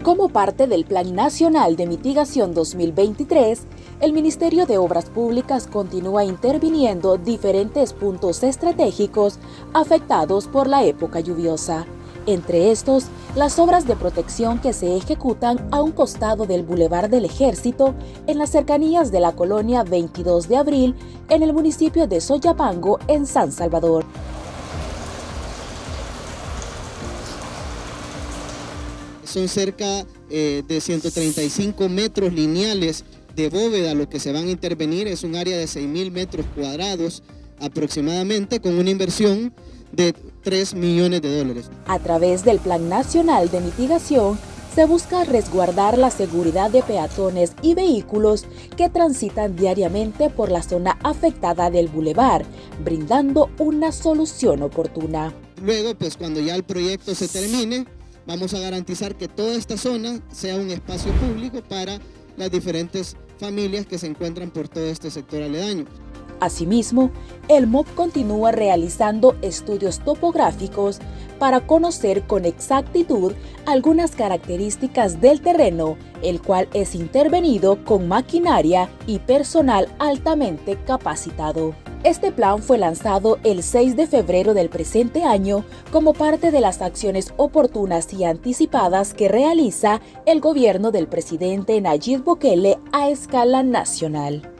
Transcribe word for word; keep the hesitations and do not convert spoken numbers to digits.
Como parte del Plan Nacional de Mitigación dos mil veintitrés, el Ministerio de Obras Públicas continúa interviniendo diferentes puntos estratégicos afectados por la época lluviosa. Entre estos, las obras de protección que se ejecutan a un costado del Boulevard del Ejército, en las cercanías de la colonia veintidós de abril, en el municipio de Soyapango, en San Salvador. Son cerca eh, de ciento treinta y cinco metros lineales de bóveda lo que se van a intervenir. Es un área de seis mil metros cuadrados aproximadamente, con una inversión de tres millones de dólares. A través del Plan Nacional de Mitigación, se busca resguardar la seguridad de peatones y vehículos que transitan diariamente por la zona afectada del bulevar, brindando una solución oportuna. Luego, pues cuando ya el proyecto se termine, vamos a garantizar que toda esta zona sea un espacio público para las diferentes familias que se encuentran por todo este sector aledaño. Asimismo, el M O P continúa realizando estudios topográficos para conocer con exactitud algunas características del terreno, el cual es intervenido con maquinaria y personal altamente capacitado. Este plan fue lanzado el seis de febrero del presente año como parte de las acciones oportunas y anticipadas que realiza el gobierno del presidente Nayib Bukele a escala nacional.